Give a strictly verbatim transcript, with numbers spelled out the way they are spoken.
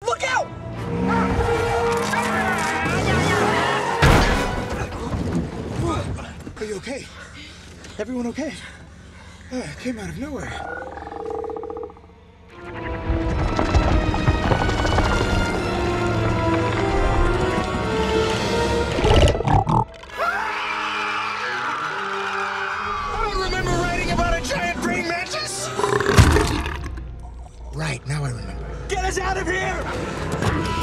Look out! Are you okay? Everyone okay? Uh, it came out of nowhere. I don't remember writing about a giant praying mantis! Right, now I remember. Get us out of here!